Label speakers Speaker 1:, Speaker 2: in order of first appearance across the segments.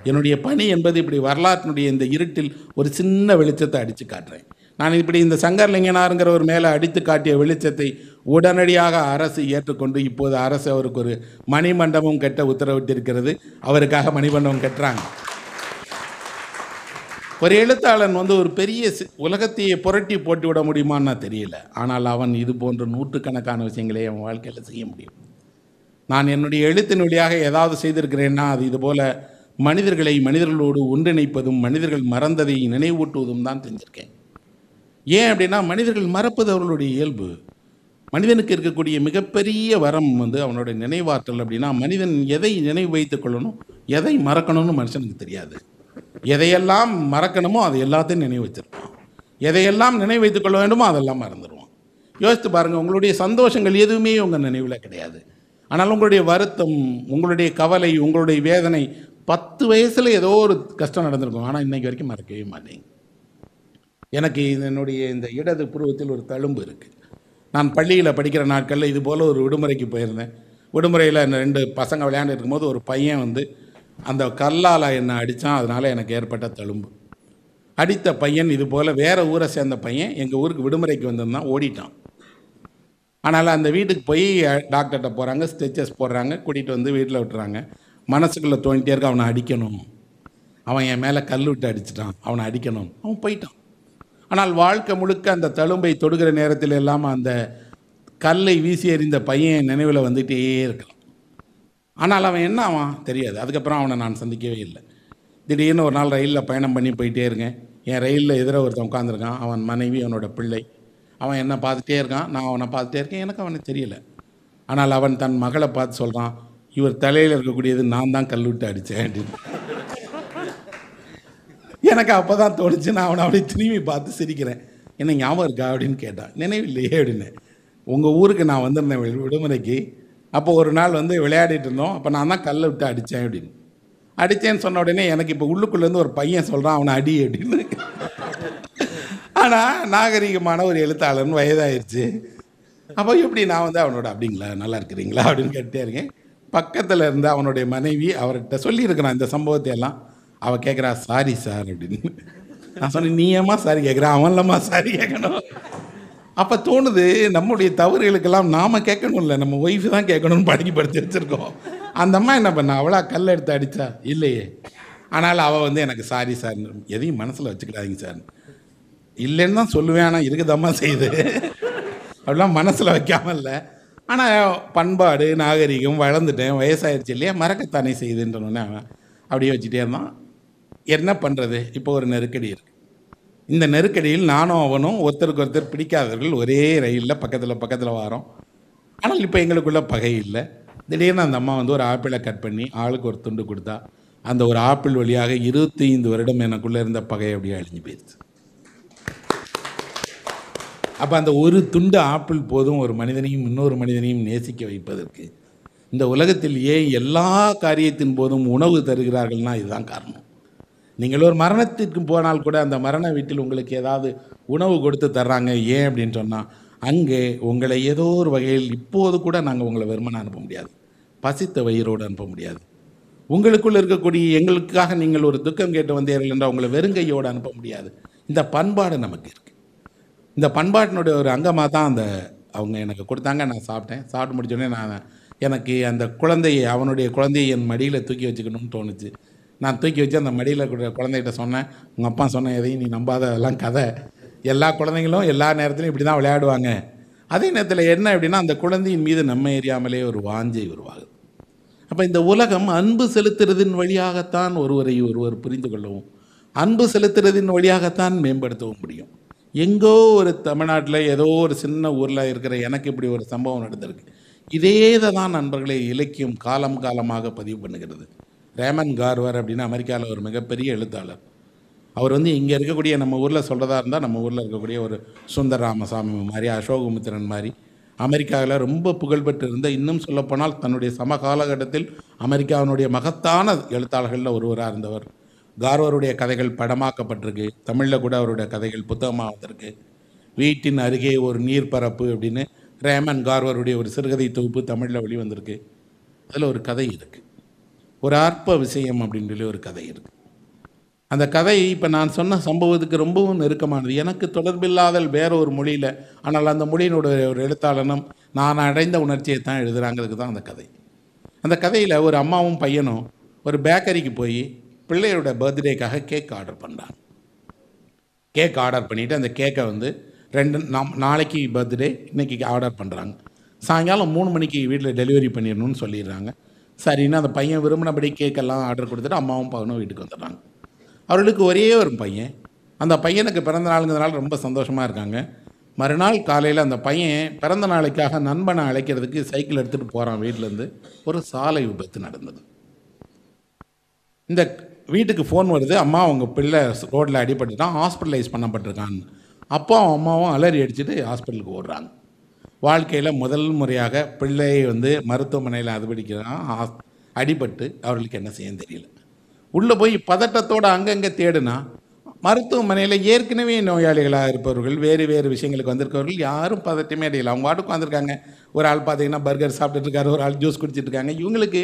Speaker 1: என்னுடைய பணி என்பது இப்படி வரலாற்றினுடைய இந்த இருட்டில் ஒரு சின்ன வெளிச்சத்தை அடித்து காட்டுறேன். நான் இப்படி இந்த சங்கரலிங்கனாருங்கிற ஒரு மேலே அடித்து காட்டிய வெளிச்சத்தை உடனடியாக அரசு ஏற்றுக்கொண்டு இப்போது அரசு அவருக்கு ஒரு மணிமண்டபம் கட்ட உத்தரவிட்டிருக்கிறது. அவருக்காக மணிமண்டபம் கட்டுறாங்க. ஒரு எழுத்தாளன் ஒரு பெரிய உலகத்தையே புரட்டி போட்டு விட முடியுமான்னு தெரியல. ஆனால் அவன் இது போன்ற நூற்றுக்கணக்கான விஷயங்களை அவன் வாழ்க்கையில் செய்ய முடியும். நான் என்னுடைய எழுத்தின் வழியாக ஏதாவது செய்திருக்கிறேன்னா அது இதுபோல் மனிதர்களை மனிதர்களோடு ஒன்றிணைப்பதும் மனிதர்கள் மறந்ததை நினைவூட்டுவதும் தான் செஞ்சுருக்கேன். ஏன் அப்படின்னா மனிதர்கள் மறப்பது அவர்களுடைய இயல்பு. மனிதனுக்கு இருக்கக்கூடிய மிகப்பெரிய வரம் அவனுடைய நினைவாற்றல். அப்படின்னா மனிதன் எதை நினைவு வைத்துக் கொள்ளணும், எதை மறக்கணும்னு மனுஷனுக்கு தெரியாது. எதையெல்லாம் மறக்கணுமோ அதை எல்லாத்தையும் நினைவு வச்சிருப்பான். எதையெல்லாம் நினைவு வைத்துக் கொள்ள வேண்டுமோ அதெல்லாம் மறந்துடுவான். யோசித்து பாருங்கள், உங்களுடைய சந்தோஷங்கள் எதுவுமே உங்கள் நினைவில் கிடையாது. ஆனால் உங்களுடைய வருத்தம், உங்களுடைய கவலை, உங்களுடைய வேதனை 10 வயசில் ஏதோ ஒரு கஷ்டம் நடந்திருக்கும். ஆனால் இன்றைக்கு வரைக்கும் மறக்கவே மாட்டேங்க. எனக்கு என்னுடைய இந்த இடது புருவத்தில் ஒரு தழும்பு இருக்குது. நான் பள்ளியில் படிக்கிற நாட்களில் இது போல் ஒரு விடுமுறைக்கு போயிருந்தேன். விடுமுறையில் 2 பசங்க விளையாண்டு இருக்கும்போது ஒரு பையன் அந்த கல்லால் என்னை அடித்தான். அதனால் எனக்கு ஏற்பட்ட தழும்பு. அடித்த பையன் இது போல் வேறு ஊரை சேர்ந்த பையன் எங்கள் ஊருக்கு விடுமுறைக்கு வந்திருந்தான், ஓடிட்டான். ஆனால் அந்த வீட்டுக்கு போய் டாக்டர்கிட்ட போகிறாங்க, ஸ்டிச்சஸ் போடுறாங்க, கூட்டிகிட்டு வீட்டில் விட்டுறாங்க. மனசுக்குள்ளே தோண்டிட்டே இருக்க, அவனை அடிக்கணும், அவன் என் மேலே கல் விட்டு அடிச்சிட்டான், அவனை அடிக்கணும். அவன் போயிட்டான். ஆனால் வாழ்க்கை முழுக்க அந்த தழும்பை தொடுகிற நேரத்தில் இல்லாமல் அந்த கல்லை வீசி எறிந்த பையன் நினைவில் வந்துகிட்டே இருக்கலாம். ஆனால் அவன் என்ன ஆவான் தெரியாது. அதுக்கப்புறம் அவனை நான் சந்திக்கவே இல்லை. திடீர்னு ஒரு நாள் ரயிலில் பயணம் பண்ணி போயிட்டே இருக்கேன். என் ரயிலில் எதிர ஒருத்தன் உட்காந்துருக்கான். அவன் மனைவி, அவனோட பிள்ளை. அவன் என்னை பார்த்துட்டே இருக்கான், நான் அவனை பார்த்துட்டே இருக்கேன். எனக்கு அவனுக்கு தெரியல. ஆனால் அவன் தன் மகளை பார்த்து சொல்கிறான், இவர் தலையில் இருக்கக்கூடியது நான் தான் கல் விட்டு அடித்தேன் அப்படின்னு. எனக்கு அப்போ தான் தோணுச்சு. நான் அவனை அப்படியே திரும்பி பார்த்து சிரிக்கிறேன். என்ன ஞாபகம் இருக்கா அப்படின்னு கேட்டான். நினைவில்லையே அப்படின்னு. உங்கள் ஊருக்கு நான் வந்திருந்தேன் விடுமுறைக்கு. அப்போ ஒரு நாள் விளையாடிட்டு இருந்தோம். அப்போ நான் தான் கல்லை விட்டு அடித்தேன் அப்படின்னு. அடித்தேன்னு சொன்ன உடனே எனக்கு இப்போ உள்ளுக்குள்ளேருந்து ஒரு பையன் சொல்கிறான், அவனை அடி அப்படின்னு. ஆனால் நாகரிகமான ஒரு எழுத்தாளன், வயதாகிடுச்சு. அப்போ எப்படி நான் அவனோட அப்படிங்களா, நல்லா இருக்கிறீங்களா அப்படின்னு கேட்டே இருக்கேன். பக்கத்தில் இருந்து அவனுடைய மனைவி அவர்கிட்ட சொல்லியிருக்கிறான் இந்த சம்பவத்தை எல்லாம். அவள் கேட்குறா, சாரி சார் அப்படின்னு. நான் சொன்னேன், நீ ஏம்மா சாரி கேட்குறான், அவன்லம்மா சாரி கேட்கணும். அப்போ தோணுது, நம்முடைய தவறுகளுக்கெல்லாம் நாம் கேட்கணும்ல, நம்ம ஒய்ஃபு தான் கேட்கணும்னு பழகிப்படுத்தி வச்சுருக்கோம். அந்த அம்மா என்ன பண்ணா, அவளா கல் எடுத்து அடித்தா இல்லையே. ஆனால் அவள் எனக்கு சாரி சார், எதையும் மனசில் வச்சுக்கிடாதீங்க சார், இல்லைன்னு தான் சொல்லுவேன், ஆனால் இருக்குதம்மா செய்யுது அப்படிலாம் மனசில் வைக்காமல் இல்லை. ஆனால் பண்பாடு நாகரிகம், வளர்ந்துட்டேன், வயசாகிடுச்சு இல்லையா, மறக்கத்தானே செய்யுதுன்றனே அவன் அப்படியே வச்சுட்டே இருந்தான். என்ன பண்ணுறது, இப்போ ஒரு நெருக்கடி இருக்குது. இந்த நெருக்கடியில் நானும் அவனும் ஒருத்தருக்கு ஒருத்தர் பிடிக்காதவர்கள், ஒரே ரயிலில் பக்கத்தில் வாரோம். ஆனால் இப்போ எங்களுக்குள்ள பகை இல்லை. திடீர்னு அந்த அம்மா ஒரு ஆப்பிளை கட் பண்ணி ஆளுக்கு ஒரு துண்டு கொடுத்தா. அந்த ஒரு ஆப்பிள் வழியாக 25 வருடம் எனக்குள்ளே இருந்த பகை அப்படியே அழிஞ்சு போயிடுச்சு. அப்போ அந்த ஒரு துண்டு ஆப்பிள் போதும் ஒரு மனிதனையும் இன்னொரு மனிதனையும் நேசிக்க வைப்பதற்கு. இந்த உலகத்தில் ஏன் எல்லா காரியத்தின் போதும் உணவு தருகிறார்கள்னா இதுதான் காரணம். நீங்கள் ஒரு மரணத்திற்கு போனால் கூட அந்த மரண வீட்டில் உங்களுக்கு ஏதாவது உணவு கொடுத்து தர்றாங்க. ஏன் அப்படின்னு சொன்னால், அங்கே உங்களை ஏதோ ஒரு வகையில் இப்போது கூட நாங்கள் உங்களை வெறுமனை அனுப்ப முடியாது, பசித்த வயிறோடு அனுப்ப முடியாது. உங்களுக்குள் இருக்கக்கூடிய எங்களுக்காக நீங்கள் ஒரு துக்கம் கேட்டு வந்தீர்கள் என்றால் உங்களை வெறுங்கையோடு அனுப்ப முடியாது. இந்த பண்பாடு நமக்கு இருக்குது. இந்த பண்பாட்டினுடைய ஒரு அங்கமாக தான் அவங்க எனக்கு கொடுத்தாங்க. நான் சாப்பிட்டேன். சாப்பிட்டு முடிச்சோடனே எனக்கு அந்த அவனுடைய குழந்தையை என் மடியில் தூக்கி வச்சுக்கணும்னு தோணுச்சு. நான் தூக்கி வச்சு அந்த மடியில் குழந்தைகிட்ட சொன்னேன், உங்கள் அப்பா சொன்ன எதையும் நீ நம்பாத, அதெல்லாம் கதை. எல்லா குழந்தைங்களும் எல்லா நேரத்துலையும் இப்படி தான் விளையாடுவாங்க. அதே நேரத்தில் என்ன அப்படின்னா, அந்த குழந்தையின் மீது நம்ம எரியாமலே ஒரு வாஞ்சை உருவாகுது. அப்போ இந்த உலகம் அன்பு செலுத்துறதின் வழியாகத்தான் ஒருவரை ஒருவர் புரிந்து கொள்ளவும், அன்பு செலுத்துறதின் வழியாகத்தான் மேம்படுத்தவும் முடியும். எங்கோ ஒரு தமிழ்நாட்டில் ஏதோ ஒரு சின்ன ஊரில் இருக்கிற எனக்கு இப்படி ஒரு சம்பவம் நடந்திருக்கு. இதே தான் நண்பர்களை இலக்கியம் காலம் காலமாக பதிவு பண்ணுகிறது. ரேமன் கார்வர் அப்படின்னு அமெரிக்காவில் ஒரு மிகப்பெரிய எழுத்தாளர். அவர் இங்கே இருக்கக்கூடிய நம்ம ஊரில் சொல்கிறதா இருந்தால் நம்ம ஊரில் இருக்கக்கூடிய ஒரு சுந்தர ராமசாமி மாதிரி, அசோகமித்திரன் மாதிரி அமெரிக்காவில் ரொம்ப புகழ்பெற்று இருந்த, இன்னும் சொல்லப்போனால் தன்னுடைய சம காலகட்டத்தில் அமெரிக்காவினுடைய மகத்தான எழுத்தாளர்களில் ஒருவராக இருந்தவர். கார்வருடைய கதைகள் படமாக்கப்பட்டிருக்கு. தமிழில் கூட அவருடைய கதைகள் புத்தகமாக வந்திருக்கு. வீட்டின் அருகே ஒரு நீர்ப்பரப்பு அப்படின்னு ரேமன் கார்வருடைய ஒரு சிறுகதை தொகுப்பு தமிழில் வெளிவந்திருக்கு. அதில் ஒரு கதை இருக்குது. ஒரு அற்ப விஷயம் அப்படின்னு சொல்லி ஒரு கதை இருக்குது. அந்த கதை இப்போ நான் சொன்ன சம்பவத்துக்கு ரொம்பவும் நெருக்கமானது. எனக்கு தொடர்பில்லாத வேற ஒரு மொழியில், ஆனால் அந்த மொழியினுடைய ஒரு எழுத்தாளனும் நான் அடைந்த உணர்ச்சியை தான் எழுதுகிறாங்கிறதுக்கு தான் அந்த கதை. அந்த கதையில் ஒரு அம்மாவும் பையனும் ஒரு பேக்கரிக்கு போய் பிள்ளையோட பர்த்டேக்காக கேக் ஆர்டர் பண்ணுறாங்க. கேக் ஆர்டர் பண்ணிவிட்டு அந்த கேக்கை வந்து நாளைக்கு பர்த்டே, இன்றைக்கி ஆர்டர் பண்ணுறாங்க. சாயங்காலம் 3 மணிக்கு வீட்டில் டெலிவரி பண்ணிடணும்னு சொல்லிடுறாங்க. சரின்னு அந்த பையன் விரும்பினபடி கேக்கெல்லாம் ஆர்டர் கொடுத்துட்டு அம்மாவும் பையனும் வீட்டுக்கு வந்துடுறாங்க. அவர்களுக்கு ஒரே ஒரு பையன். அந்த பையனுக்கு பிறந்த நாளுங்கிறதுனால ரொம்ப சந்தோஷமாக இருக்காங்க. மறுநாள் காலையில் அந்த பையன் பிறந்த நாளைக்காக நண்பனை அழைக்கிறதுக்கு சைக்கிள் எடுத்துகிட்டு போகிறான் வீட்டிலேருந்து. ஒரு சாலை விபத்து நடந்தது. இந்த வீட்டுக்கு ஃபோன் வருது, அம்மா உங்கள் பிள்ளை ரோட்டில் அடிபட்டுட்டான், ஹாஸ்பிட்டலைஸ் பண்ணப்பட்டிருக்கான்னு. அப்பாவும் அம்மாவும் அலறி அடிச்சுட்டு ஹாஸ்பிட்டலுக்கு ஓடுறாங்க. வாழ்க்கையில் முதல் முறையாக பிள்ளையை வந்து மருத்துவமனையில் அதுபடிக்கிறான். அடிபட்டு அவர்களுக்கு என்ன செய்ய தெரியல. உள்ளே போய் பதட்டத்தோடு அங்கங்கே தேடுனா மருத்துவமனையில் ஏற்கனவே நோயாளிகளாக இருப்பவர்கள், வேறு வேறு விஷயங்களுக்கு வந்திருக்கவர்கள் யாரும் பதட்டமே அடையலை. அவங்க வாட்டுக்கு வந்திருக்காங்க. ஒரு ஆள் பார்த்தீங்கன்னா பர்கர் சாப்பிட்டுட்டு இருக்காரு, ஒரு ஆள் ஜூஸ் குடிச்சிட்டு இருக்காங்க. இவங்களுக்கு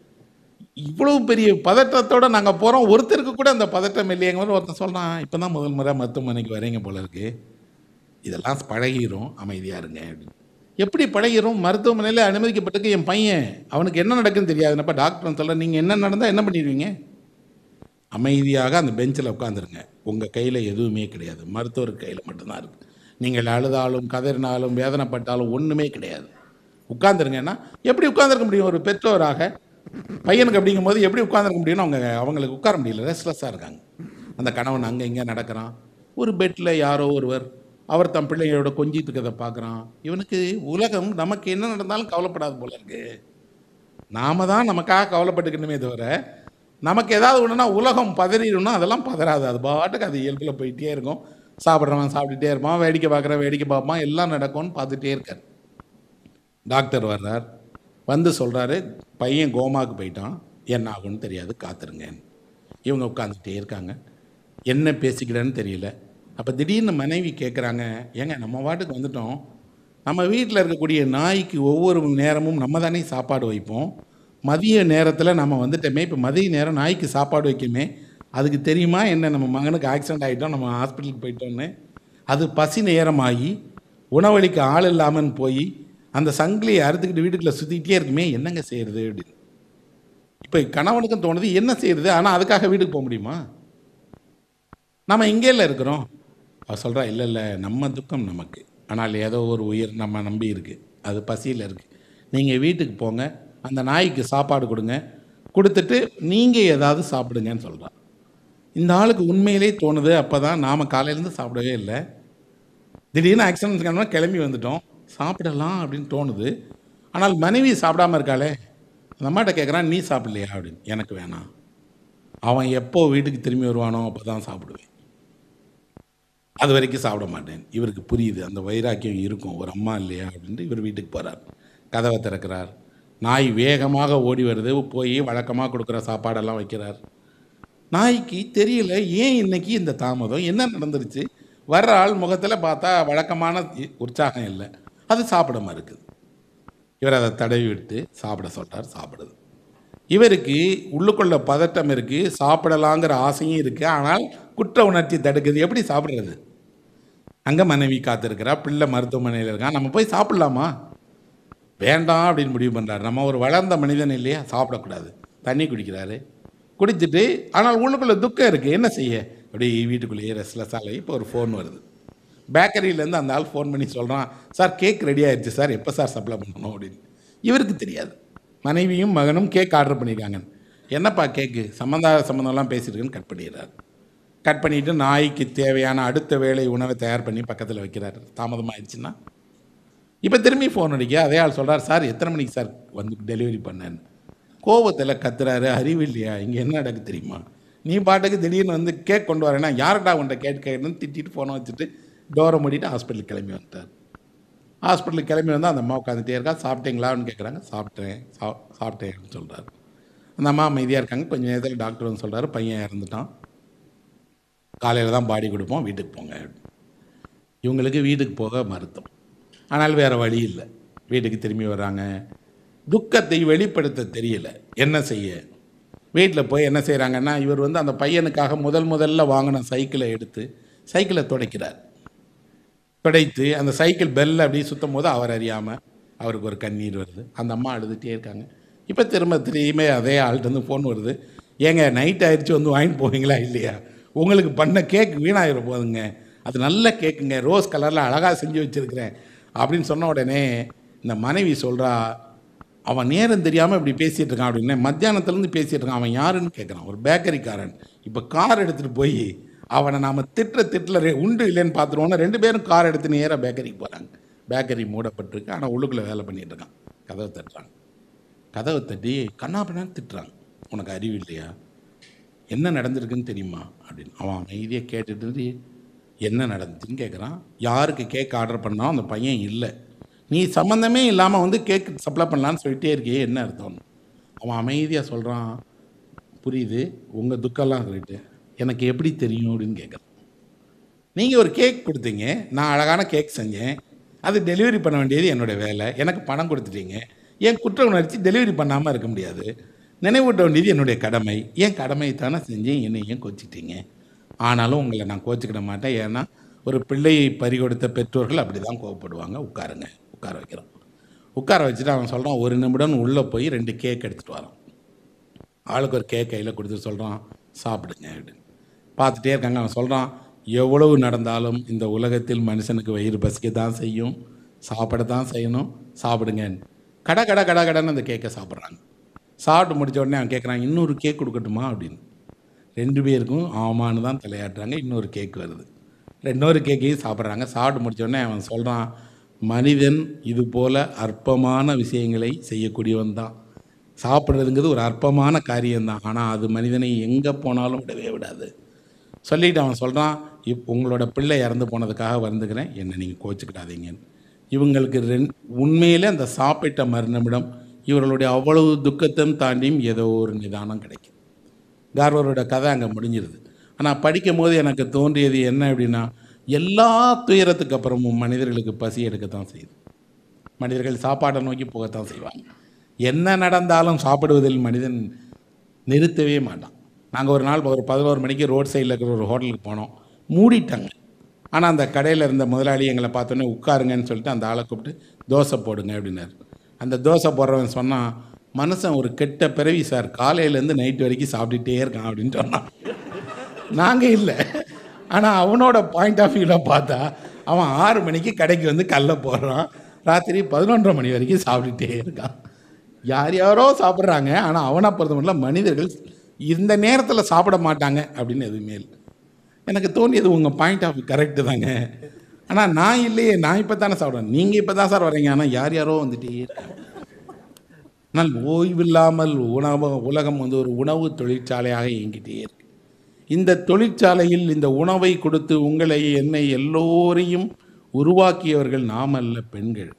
Speaker 1: இவ்வளோ பெரிய பதட்டத்தோடு நாங்கள் போகிறோம், ஒருத்தருக்கு கூட அந்த பதட்டம் இல்லையங்க. ஒருத்தர் சொல்கிறான், இப்போ தான் முதல் முறை மருத்துவமனைக்கு வரீங்க போல இருக்குது, இதெல்லாம் பழகிரும், அமைதியாக இருங்க அப்படின்னு. எப்படி பழகிரும்? மருத்துவமனையில் அனுமதிக்கப்பட்டிருக்கு என் பையன், அவனுக்கு என்ன நடக்குன்னு தெரியாதுன்னப்ப டாக்டர் சொல்ல, நீங்கள் என்ன நடந்தால் என்ன பண்ணிடுவீங்க? அமைதியாக அந்த பெஞ்சில் உட்காந்துருங்க, உங்கள் கையில் எதுவுமே கிடையாது, மருத்துவர் கையில் மட்டும்தான் இருக்குது. நீங்கள் அழுதாலும் கதறினாலும் வேதனைப்பட்டாலும் ஒன்றுமே கிடையாது, உட்காந்துருங்கன்னா. எப்படி உட்காந்துருக்க முடியும் ஒரு பெற்றோராக? பையனுக்கு அப்படிங்கும்போது எப்படி உட்காந்துருக்க முடியும்னு அவங்களுக்கு உட்கார முடியல, ரெஸ்ட்லெஸ்ஸாக இருக்காங்க. அந்த கணவன் அங்கே இங்கே நடக்கிறான். ஒரு பெட்டில் யாரோ ஒருவர் அவர் தம் பிள்ளைகளோட கொஞ்சிட்டு இருக்கிறத பார்க்குறான். இவனுக்கு உலகம் நமக்கு என்ன நடந்தாலும் கவலைப்படாது போல இருக்கு. நாம தான் நமக்காக கவலைப்பட்டுக்கணுமே தவிர, நமக்கு ஏதாவது ஒன்றுனா உலகம் பதறிடும்னா அதெல்லாம் பதறாது. அது பாட்டுக்கு அது இயல்பில் போயிட்டே இருக்கும். சாப்பிட்றவன் சாப்பிட்டுட்டே இருப்பான், வேடிக்கை பார்க்குறவன் வேடிக்கை பார்ப்பான், எல்லாம் நடக்கும்னு பார்த்துட்டே இருக்கார். டாக்டர் வர்றார், வந்து சொல்கிறாரு, பையன் கோமாவுக்கு போயிட்டான், என்ன ஆகுன்னு தெரியாது, காத்துருங்கன்னு. இவங்க உட்காந்துக்கிட்டே இருக்காங்க, என்ன பேசிக்கிறேன்னு தெரியல. அப்போ திடீர்னு மனைவி கேட்குறாங்க, ஏங்க நம்ம வாட்டுக்கு வந்துட்டோம், நம்ம வீட்டில் இருக்கக்கூடிய நாய்க்கு ஒவ்வொரு நேரமும் நம்ம தானே சாப்பாடு வைப்போம், மதிய நேரத்தில் நம்ம வந்துட்டோமே, இப்போ மதிய நேரம் நாய்க்கு சாப்பாடு வைக்குமே, அதுக்கு தெரியுமா என்ன நம்ம மகனுக்கு ஆக்சிடெண்ட் ஆகிட்டோம், நம்ம ஹாஸ்பிட்டலுக்கு போயிட்டோன்னு? அது பசி நேரமாகி உணவளிக்க ஆள் இல்லாமல் போய் அந்த சங்கிலியை அறுத்துக்கிட்டு வீட்டுக்குள்ளே சுற்றிக்கிட்டே இருக்குமே, என்னங்க செய்கிறது அப்படின்னு. இப்போ கணவனுக்கும் தோணுது என்ன செய்கிறது, ஆனால் அதுக்காக வீட்டுக்கு போக முடியுமா? நம்ம இங்கேல இருக்கிறோம். அவள் சொல்கிறா, இல்லை இல்லை, நம்ம துக்கம் நமக்கு, ஆனால் ஏதோ ஒரு உயிர் நம்ம நம்பி இருக்குது, அது பசியில் இருக்குது, நீங்கள் வீட்டுக்கு போங்க, அந்த நாய்க்கு சாப்பாடு கொடுங்க, கொடுத்துட்டு நீங்கள் ஏதாவது சாப்பிடுங்கன்னு சொல்கிறான். இந்த ஆளுக்கு உண்மையிலே தோணுது, அப்போ தான் நாம் காலையிலேருந்து சாப்பிடவே இல்லை, திடீர்னு ஆக்சிடென்ட் கிளம்பி வந்துட்டோம், சாப்பிடலாம் அப்படின்னு தோணுது. ஆனால் மனைவி சாப்பிடாமல் இருக்காளே, அந்த அம்மாட்ட கேட்குறான், நீ சாப்பிட்லையா அப்படின்னு. எனக்கு வேணாம், அவன் எப்போ வீட்டுக்கு திரும்பி வருவானோ அப்போ தான் சாப்பிடுவேன், அது வரைக்கும் சாப்பிட மாட்டேன். இவருக்கு புரியுது, அந்த வைராக்கியம் இருக்கும், ஒரு அம்மா இல்லையா அப்படின்ட்டு இவர் வீட்டுக்கு போகிறார். கதவை திறக்கிறார், நாய் வேகமாக ஓடி வருது, போய் வழக்கமாக கொடுக்குற சாப்பாடெல்லாம் வைக்கிறார். நாய்க்கு தெரியல ஏன் இன்னைக்கு இந்த தாமதம், என்ன நடந்துருச்சு. வர்ற ஆள் முகத்தில் பார்த்தா வழக்கமான உற்சாகம் இல்லை, அது சாப்பிட மறுக்குது. இவர் அதை தடவி விட்டு சாப்பிட சொல்கிறார், சாப்பிடுது. இவருக்கு உள்ளுக்குள்ள பதட்டம் இருக்குது, சாப்பிடலாங்கிற ஆசையும் இருக்குது, ஆனால் குற்ற உணர்ச்சி தடுக்குது. எப்படி சாப்பிட்றது? அங்கே மனைவி காத்திருக்கிறா, பிள்ளை மருத்துவமனையில் இருக்கான், நம்ம போய் சாப்பிட்லாமா? வேண்டாம் அப்படின்னு முடிவு பண்ணுறாரு. நம்ம ஒரு வளர்ந்த மனிதன் இல்லையா, சாப்பிடக்கூடாது. தண்ணி குடிக்கிறாரு, குடிச்சிட்டு ஆனால் உள்ளுக்குள்ளே துக்கம் இருக்குது, என்ன செய்ய? அப்படி வீட்டுக்குள்ளேயே ரெஸ்ட்லெஸ்ஸாக. இப்போ ஒரு ஃபோன் வருது, பேக்கரியிலேருந்து அந்த ஆள் ஃபோன் பண்ணி சொல்கிறான், சார் கேக் ரெடி ஆயிடுச்சு சார், எப்போ சார் சப்ளை பண்ணணும் அப்படின்னு. இவருக்கு தெரியாது, மனைவியும் மகனும் கேக் ஆர்டர் பண்ணியிருக்காங்க. என்னப்பா கேக்கு, சம்மந்தம்லாம் பேசியிருக்குன்னு கட் பண்ணிடுறாரு. கட் பண்ணிவிட்டு நாய்க்கு தேவையான அடுத்த வேளை உணவை தயார் பண்ணி பக்கத்தில் வைக்கிறாரு. தாமதமாகிடுச்சுன்னா இப்போ திரும்பி ஃபோன் அடிக்க அதே ஆள் சொல்கிறார், சார் எத்தனை மணிக்கு சார் வந்து டெலிவரி பண்ணேன்னு. கோவத்தில் கத்துறாரு, அறிவு இல்லையா, இங்கே என்ன நடக்கு தெரியுமா, நீ பாட்டுக்கு திடீர்னு வந்து கேக் கொண்டு வரேன்னா யார்டா உன்ட்ட கேட்கணும்னு திட்டிட்டு ஃபோனை வச்சுட்டு டோரை மூடிட்டு ஹாஸ்பிட்டலுக்கு கிளம்பி வந்துட்டார். ஹாஸ்பிட்டலுக்கு கிளம்பி வந்தால் அந்த அம்மா உட்காந்துட்டே இருக்கா. சாப்பிட்டீங்களான்னு கேட்குறாங்க. சாப்பிட்டேன் அப்படின்னு சொல்கிறார். அந்த அம்மா அமைதியாக இருக்காங்க. கொஞ்சம் நேரத்தில் டாக்டர் வந்து சொல்கிறாரு, பையன் இறந்துட்டான், காலையில் தான் பாடி கொடுப்போம், வீட்டுக்கு போங்க. இவங்களுக்கு வீட்டுக்கு போக மறுத்தோம், ஆனால் வேறு வழி இல்லை. வீட்டுக்கு திரும்பி வர்றாங்க. துக்கத்தை வெளிப்படுத்த தெரியல, என்ன செய்ய? வீட்டில் போய் என்ன செய்கிறாங்கன்னா, இவர் வந்து அந்த பையனுக்காக முதல்ல வாங்கின சைக்கிளை எடுத்து சைக்கிளை துடைக்கிறார். துடைத்து அந்த சைக்கிள் பெல்ல அப்படியே சுத்தும் போது அவர் அறியாமல் அவருக்கு ஒரு கண்ணீர் வருது. அந்த அம்மா அழுதுகிட்டே இருக்காங்க. இப்போ திரும்பியுமே அதே ஆள்கிட்ட ஃபோன் வருது. ஏங்க நைட் ஆயிடுச்சு, வந்து வாங்கிட்டு போவீங்களா இல்லையா? உங்களுக்கு பண்ண கேக் வீணாயிர போகுதுங்க, அது நல்ல கேக்குங்க, ரோஸ் கலரில் அழகாக செஞ்சு வச்சுருக்கிறேன் அப்படின்னு சொன்ன உடனே இந்த மனைவி சொல்கிறா, அவன் நேரம் தெரியாமல் இப்படி பேசிகிட்டு இருக்கான் அப்படின்னு. மத்தியானத்துலேருந்து பேசிகிட்டு இருக்கான். அவன் யாருன்னு கேட்குறான். ஒரு பேக்கரிக்காரன். இப்போ கார் எடுத்துகிட்டு போய் அவனை நாம் திட்டில் உண்டு இல்லைன்னு பார்த்துருவோன்னா 2 பேரும் கார் எடுத்து நேராக பேக்கரிக்கு போகிறாங்க. பேக்கரி மூடப்பட்டிருக்கு. ஆனால் உள்ளுக்குள்ளே வேலை பண்ணிகிட்டு இருக்கான். கதவை தட்டுறாங்க. கதவை தட்டி கண்ணாப்பின்னான்னு திட்டுறாங்க. உனக்கு அறிவு இல்லையா? என்ன நடந்திருக்குன்னு தெரியுமா அப்படின்னு. அவன் அமைதியாக கேட்டுட்டு என்ன நடந்துச்சுன்னு கேட்குறான். யாருக்கு கேக் ஆர்டர் பண்ணால் அந்த பையன் இல்லை, நீ சம்மந்தமே இல்லாமல் வந்து கேக் சப்ளை பண்ணலான்னு சொல்லிட்டே இருக்கியே, என்ன அர்த்தம்? அவன் அமைதியாக சொல்கிறான், புரியுது உங்கள் துக்கம்லாம் சொல்லிட்டு, எனக்கு எப்படி தெரியும் அப்படின்னு கேட்குறான். நீங்கள் ஒரு கேக் கொடுத்தீங்க, நான் அழகான கேக் செஞ்சேன், அது டெலிவரி பண்ண வேண்டியது என்னோடய வேலை, எனக்கு பணம் கொடுத்துட்டீங்க, என் குற்ற உணர்ச்சி டெலிவரி பண்ணாமல் இருக்க முடியாது, நினைவூட்ட வேண்டியது என்னுடைய கடமை, என் கடமை தானே செஞ்சேன், என்னை ஏன் கோச்சிக்கிட்டீங்க? ஆனாலும் உங்களை நான் கோச்சிக்கிட மாட்டேன், ஏன்னா ஒரு பிள்ளையை பறிகொடுத்த பெற்றோர்கள் அப்படி தான் கோவப்படுவாங்க. உட்காருங்க. உட்கார வைக்கிறான். உட்கார வச்சுட்டு அவன் சொல்கிறான், 1 நிமிடம் உள்ளே போய் 2 கேக் எடுத்துகிட்டு வரான். ஆளுக்கு ஒரு கேக் கையில் கொடுத்துட்டு சொல்கிறான், சாப்பிடுங்க அப்படின்னு. பார்த்துட்டே இருக்காங்க. அவன் சொல்கிறான், எவ்வளவு நடந்தாலும் இந்த உலகத்தில் மனுஷனுக்கு வயிறு பசிக்க தான் செய்யும், சாப்பிட தான் செய்யணும், சாப்பிடுங்கன்னு. கடைன்னு அந்த கேக்கை சாப்பிட்றாங்க. சாப்பிட்டு முடித்த உடனே அவன் கேட்குறான், இன்னொரு கேக் கொடுக்கட்டுமா அப்படின்னு. 2 பேருக்கும் ஆமான்னு தான் தலையாட்டுறாங்க. இன்னொரு கேக் வருது. இன்னொரு கேக்கையும் சாப்பிட்றாங்க. சாப்பிட்டு முடித்த உடனே அவன் சொல்கிறான், மனிதன் இது போல் அற்பமான விஷயங்களை செய்யக்கூடியவன் தான். சாப்பிட்றதுங்கிறது ஒரு அற்பமான காரியம்தான், ஆனால் அது மனிதனை எங்கே போனாலும் விடவே விடாது. சொல்லிவிட்டு அவன் சொல்கிறான், உங்களோட பிள்ளை இறந்து போனதுக்காக வந்துக்கிறேன், என்னை நீங்கள் கோச்சிக்கிடாதீங்கன்னு. இவங்களுக்கு உண்மையிலே அந்த சாப்பிட்ட மறுநிமிடம் இவர்களுடைய அவ்வளவு துக்கத்தையும் தாண்டியும் ஏதோ ஒரு நிதானம் கிடைக்கும். கார்வரோட கதை அங்கே முடிஞ்சிருது. ஆனால் படிக்கும் போது எனக்கு தோன்றியது என்ன அப்படின்னா, எல்லா துயரத்துக்கு அப்புறமும் மனிதர்களுக்கு பசி எடுக்கத்தான் செய்யுது. மனிதர்கள் சாப்பாட்டை நோக்கி போகத்தான் செய்வாங்க. என்ன நடந்தாலும் சாப்பிடுவதில் மனிதன் நிறுத்தவே மாட்டான். நாங்கள் ஒரு நாள் ஒரு 11 மணிக்கு ரோட் சைடில் இருக்கிற ஒரு ஹோட்டலுக்கு போனோம். மூடிட்டாங்க. ஆனால் அந்த கடையில் இருந்த முதலாளி எங்களை பார்த்தோன்னே உட்காருங்கன்னு சொல்லிட்டு அந்த ஆளை கூப்பிட்டு தோசை போடுங்க அப்படின்னாரு. அந்த தோசை போடுறவன் சொன்னான், மனுஷன் ஒரு கெட்ட பிறவி சார், காலையிலேருந்து நைட்டு வரைக்கும் சாப்பிட்டுட்டே இருக்கான் அப்படின்னு சொன்னான். நாங்கள் இல்லை, ஆனால் அவனோட பாயிண்ட் ஆஃப் வியூவில் பார்த்தா அவன் 6 மணிக்கு கடைக்கு வந்து கல்லை போடுறான், ராத்திரி 11:30 மணி வரைக்கும் சாப்பிட்டுட்டே இருக்கான். யாரோ சாப்பிட்றாங்க, ஆனால் அவனை பொறுத்த மட்டும் மனிதர்கள் இந்த நேரத்தில் சாப்பிட மாட்டாங்க அப்படின்னு எதுவுமே இல்லை. எனக்கு தோணியது உங்கள் பாயிண்ட் ஆஃப் வியூ கரெக்டு தாங்க, ஆனால் நான் இல்லையே, நான் இப்போ தானே சாப்பிட்றேன், நீங்கள் இப்போ தான் சார் வரீங்க, ஆனால் யாரோ வந்துட்டே இருக்காங்க. ஆனால் ஓய்வில்லாமல் உலகம் வந்து ஒரு உணவு தொழிற்சாலையாக இயங்கிட்டே இருக்கு. இந்த தொழிற்சாலையில் இந்த உணவை கொடுத்து உங்களை என்னை எல்லோரையும் உருவாக்கியவர்கள் நாம் அல்ல, பெண்கள்.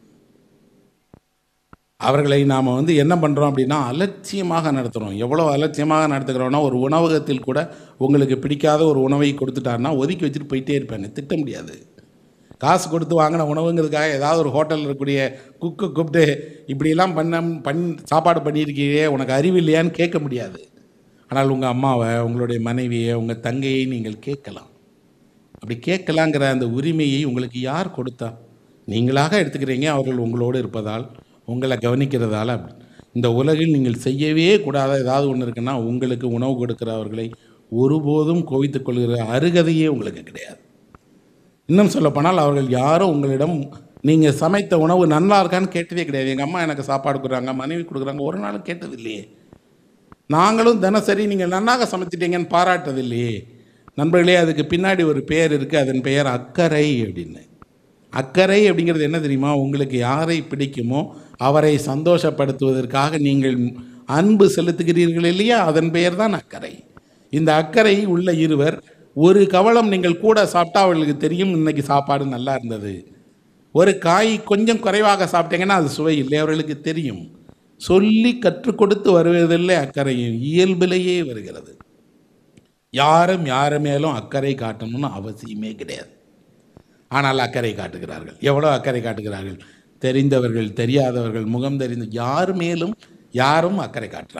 Speaker 1: அவர்களை நாம் வந்து என்ன பண்ணுறோம் அப்படின்னா அலட்சியமாக நடத்துகிறோம். எவ்வளோ அலட்சியமாக நடத்துகிறோன்னா, ஒரு உணவகத்தில் கூட உங்களுக்கு பிடிக்காத ஒரு உணவை கொடுத்துட்டாருன்னா ஒதுக்கி வச்சுட்டு போயிட்டே இருப்பாங்க, திட்ட முடியாது. காசு கொடுத்து வாங்கின உணவுங்கிறதுக்காக ஏதாவது ஒரு ஹோட்டலில் இருக்கக்கூடிய குக்கு கூப்பிட்டு இப்படியெல்லாம் சாப்பாடு பண்ணியிருக்கீங்களே, உனக்கு அறிவு இல்லையான்னு கேட்க முடியாது. ஆனால் உங்கள் அம்மாவை, உங்களுடைய மனைவியை, உங்கள் தங்கையை நீங்கள் கேட்கலாம். அப்படி கேட்கலாங்கிற அந்த உரிமையை உங்களுக்கு யார் கொடுத்தா? நீங்களாக எடுத்துக்கிறீங்க. அவர்கள் உங்களோடு இருப்பதால், உங்களை கவனிக்கிறதால. அப்படி இந்த உலகில் நீங்கள் செய்யவே கூடாத ஏதாவது ஒன்று இருக்குன்னா, உங்களுக்கு உணவு கொடுக்கிறவர்களை ஒருபோதும் கோவித்துக் கொள்கிற அருகதையே உங்களுக்கு கிடையாது. இன்னும் சொல்லப்போனால் அவர்கள் யாரும் உங்களிடம் நீங்கள் சமைத்த உணவு நல்லா இருக்கான்னு கேட்டதே கிடையாது. எங்கள் அம்மா எனக்கு சாப்பாடு கொடுக்குறாங்க, மனைவி கொடுக்குறாங்க, ஒரு நாளும் கேட்டது இல்லையே. நாங்களும் தினசரி நீங்கள் நன்னாக சமைச்சிட்டீங்கன்னு பாராட்டது இல்லையே. நண்பர்களே, அதுக்கு பின்னாடி ஒரு பெயர் இருக்குது. அதன் பெயர் அக்கறை அப்படின்னு. அக்கறை அப்படிங்கிறது என்ன தெரியுமா? உங்களுக்கு யாரை பிடிக்குமோ அவரை சந்தோஷப்படுத்துவதற்காக நீங்கள் அன்பு செலுத்துகிறீர்கள் இல்லையா, அதன் பெயர் தான் அக்கறை. இந்த அக்கறை உள்ள இருவர் ஒரு கவளம் நீங்கள் கூட சாப்பிட்டா அவர்களுக்கு தெரியும் இன்னைக்கு சாப்பாடு நல்லா இருந்தது. ஒரு காய் கொஞ்சம் குறைவாக சாப்பிட்டீங்கன்னா அது சுவை இல்லை, அவர்களுக்கு தெரியும். சொல்லி கற்றுக் கொடுத்து வருவதில்லை, அக்கறையும் இயல்பிலேயே வருகிறது. யாரும் யார் மேலும் அக்கறை காட்டணும்னு அவசியமே கிடையாது. ஆனால் அக்கறை காட்டுகிறார்கள். எவ்வளோ அக்கறை காட்டுகிறார்கள்! தெரிந்தவர்கள், தெரியாதவர்கள், முகம் தெரிந்த யார் மேலும் யாரும் அக்கறை காட்டுறாங்க.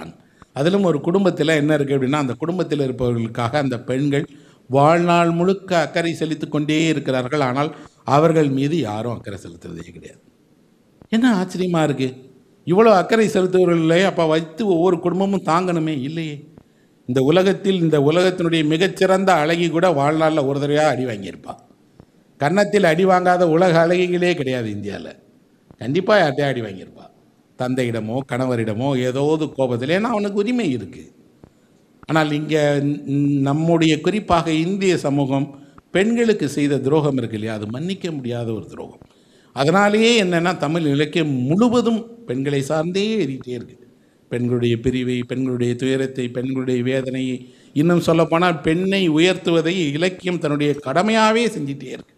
Speaker 1: அதிலும் ஒரு குடும்பத்தில் என்ன இருக்குது அப்படின்னா, அந்த குடும்பத்தில் இருப்பவர்களுக்காக அந்த பெண்கள் வாழ்நாள் முழுக்க அக்கறை செலுத்தி கொண்டே இருக்கிறார்கள். ஆனால் அவர்கள் மீது யாரும் அக்கறை செலுத்துறதே கிடையாது. என்ன ஆச்சரியமாக இருக்குது! இவ்வளோ அக்கறை செலுத்துவர்களே அப்போ வைத்து ஒவ்வொரு குடும்பமும் தாங்கணுமே, இல்லையே. இந்த உலகத்தில் இந்த உலகத்தினுடைய மிகச்சிறந்த அழகி கூட வாழ்நாளில் ஒரு தடவையாக அடி வாங்கியிருப்பாள். கன்னத்தில் அடி வாங்காத உலக அழகிகளே கிடையாது இந்தியாவில். கண்டிப்பாக யார்ட்டையும் அடி வாங்கியிருப்பாள். தந்தையிடமோ கணவரிடமோ ஏதாவது கோபத்தில், ஏன்னா அவனுக்கு உரிமை இருக்குது. ஆனால் இங்கே நம்முடைய குறிப்பாக இந்திய சமூகம் பெண்களுக்கு செய்த துரோகம் இருக்கு இல்லையா, அது மன்னிக்க முடியாத ஒரு துரோகம். அதனாலேயே என்னென்னா தமிழ் இலக்கியம் முழுவதும் பெண்களை சார்ந்தே எழுதிட்டே இருக்குது. பெண்களுடைய பிரிவை, பெண்களுடைய துயரத்தை, பெண்களுடைய வேதனையை, இன்னும் சொல்லப்போனால் பெண்ணை உயர்த்துவதை இலக்கியம் தன்னுடைய கடமையாகவே செஞ்சிட்டே இருக்கு.